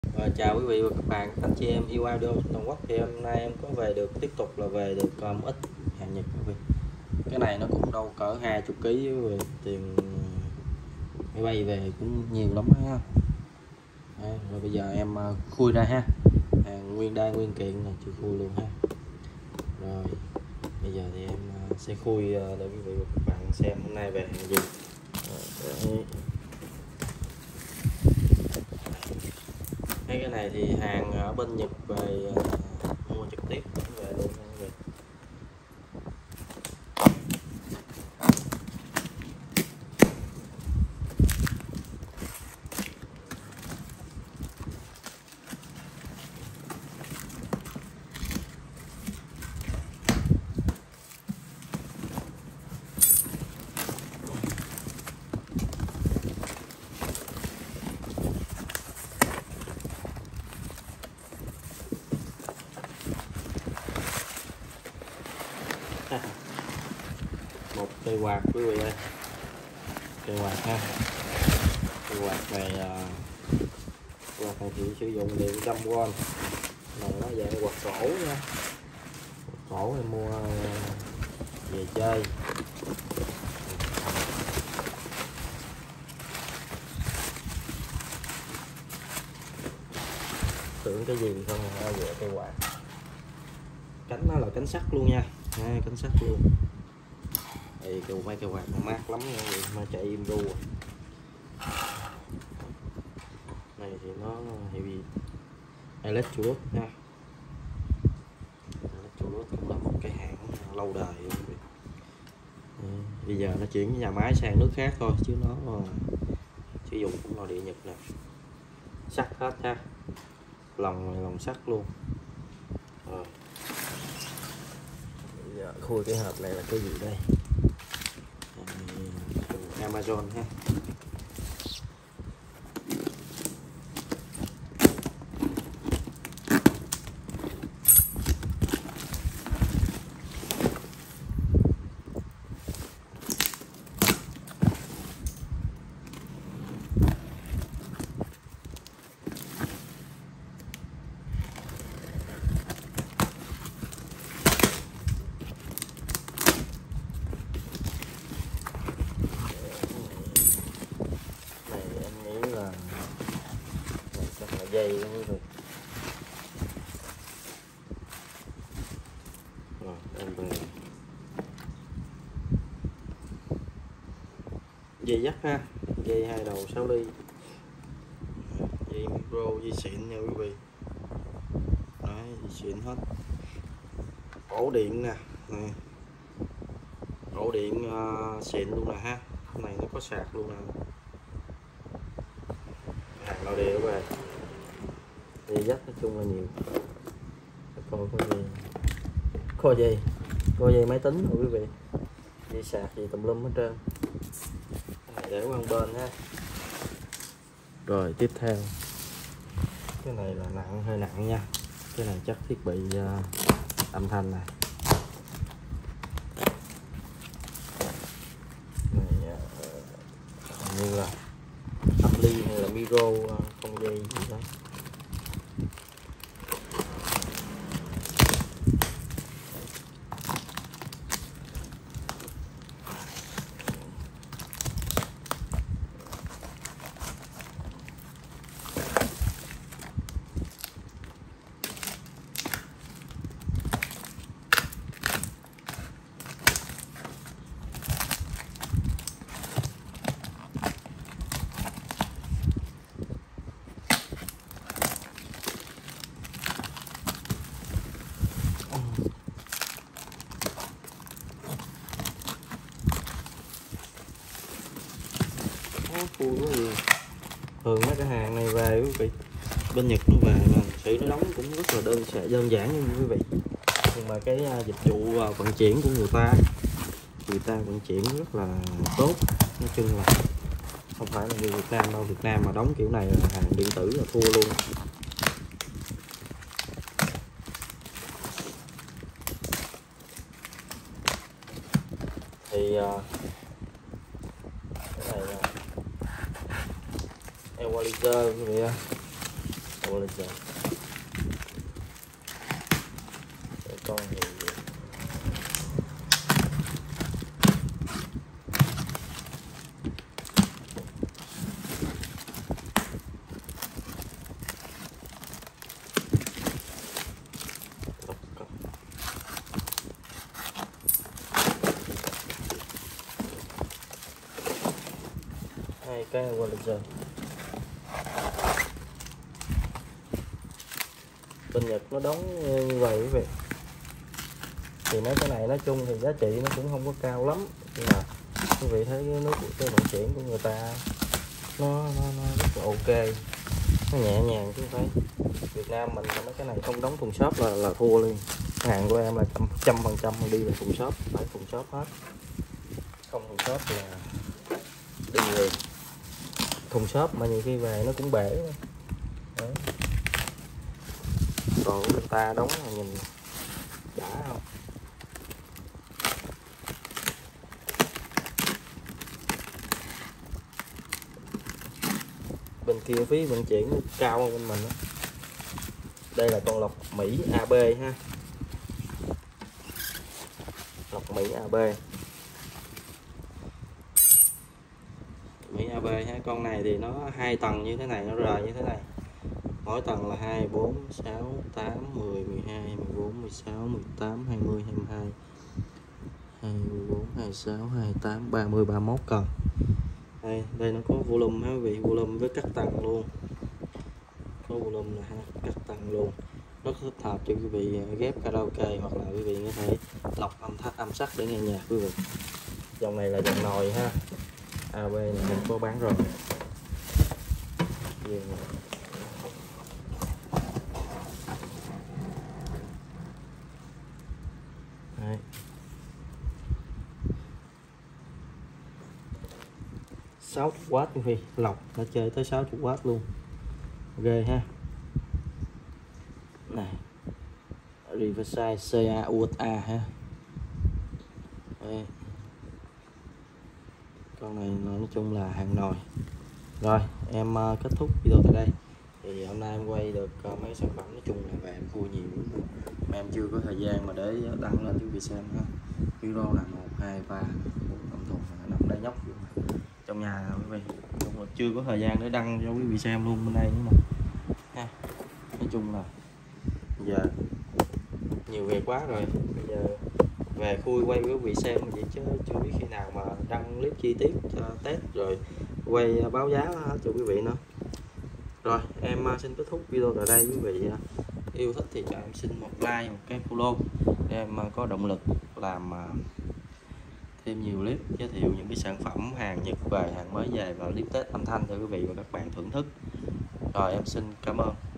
Chào quý vị và các bạn, anh chị em yêu audio trên toàn quốc. Thì hôm nay em có tiếp tục về được một ít hàng Nhật quý vị. Cái này nó cũng đâu cỡ 20 kg về tiền máy bay về cũng nhiều lắm ha. Rồi bây giờ em khui ra ha, hàng nguyên đai nguyên kiện này chưa khui luôn ha. Rồi bây giờ thì em sẽ khui để quý vị và các bạn xem hôm nay về hàng gì. Cái này thì hàng ở bên Nhật về mua trực tiếp về luôn nha quý vị. Một cây quạt quý vị ơi, cây quạt ha. Cây quạt này thì sử dụng điện 100W, này nó dạng quạt cổ nha. Quạt cổ em mua về chơi. Tưởng cái gì không là về cây quạt. Cánh nó là cánh sắt luôn nha, cánh sắt luôn. Đây mấy cây quạt nó mát lắm nha, mà chạy im ru. Này thì nó heavy Electrolux nha. Electrolux cũng là một cái hãng lâu đời. Bây giờ nó chuyển nhà máy sang nước khác thôi, chứ nó sử dụng cũng là điện Nhật nè. Sắt hết ha, lòng sắt luôn. Rồi bây giờ khui cái hộp này là cái gì đây? Amazon ha. Dây đó quý vị. Rồi em về dây dắt ha, dây 2 đầu 6 ly, dây micro, dây xịn nha quý vị. Đấy, dây xịn hết. Ổ điện nè, ổ điện xịn luôn nè ha. Cái này nó có sạc luôn nè. Hàng nội địa về. Dây dắt nói chung là nhiều. Có dây máy tính rồi quý vị, dây sạc gì tùm lum hết trơn. Cái này để qua bên ha. Rồi tiếp theo cái này là hơi nặng nha. Cái này chắc thiết bị âm thanh này. Này như là âm ly hay là micro không dây gì đó. Khui quá gì. Thường mấy cái hàng này về quý vị, bên Nhật nó về là sự nó đóng cũng rất là đơn giản như quý vị, nhưng mà cái dịch vụ vận chuyển của người ta vận chuyển rất là tốt. Nói chung là không phải là như Việt Nam đâu. Việt Nam mà đóng kiểu này là hàng điện tử là thua luôn. Thì cái này là equalizer quý vị ơi. Qualizer. Con gì vậy? Hai cái Qualizer. Bên Nhật nó đóng như vậy quý vị. Thì mấy cái này nói chung thì giá trị nó cũng không có cao lắm, nhưng mà quý vị thấy cái nước cái vận chuyển của người ta nó rất là ok, nó nhẹ nhàng chứ không phải Việt Nam mình là mấy cái này không đóng thùng xốp là thua liền. Hàng của em là 100% đi về thùng xốp, phải thùng xốp hết, không thùng xốp là đi về thùng xốp mà nhiều khi về nó cũng bể. Đấy. Còn người ta đóng là nhìn đã không. Bên kia phí vận chuyển cao hơn bên mình đó. Đây là con lọc Mỹ AB ha, lọc Mỹ AB, Mỹ AB ha. Con này thì nó 2 tầng như thế này, nó rời như thế này, mỗi tầng là 2, 4, 6, 8, 10, 12, 14, 16, 18, 20, 22, 24, 26, 28, 30, 31 cần. Đây nó có volume ha quý vị, volume với cắt tầng luôn, có volume là cắt tầng luôn, rất thích hợp cho quý vị ghép karaoke, hoặc là quý vị có thể lọc âm sắc để nghe nhạc quý vị. Dòng này là dòng nồi ha, AB này mình có bán rồi. Đấy. 60W quý vị, lọc nó chơi tới 60W luôn, ghê ha. Này, Riverside CA USA ha. Đây. Con này nói chung là hàng nồi. Rồi em kết thúc video tại đây. Thì hôm nay em quay được mấy sản phẩm, nói chung là về em cua nhiều mà em chưa có thời gian mà để đăng lên cho quý vị xem ha. Video là 1, 2, 3, 4, 5 thùng, 5 đáy nhóc trong nhà quý vị, chung là chưa có thời gian để đăng cho quý vị xem luôn bên đây nữa mà ha. Nói chung là giờ nhiều việc quá rồi, bây giờ về khui quay với quý vị xem vậy chứ chưa biết khi nào mà đăng clip chi tiết test rồi quay báo giá cho quý vị nữa. Rồi em xin kết thúc video tại đây. Quý vị yêu thích thì cho em xin một like, một cái follow để em có động lực làm thêm nhiều clip giới thiệu những cái sản phẩm hàng Nhật về, hàng mới về và clip test âm thanh cho quý vị và các bạn thưởng thức. Rồi em xin cảm ơn.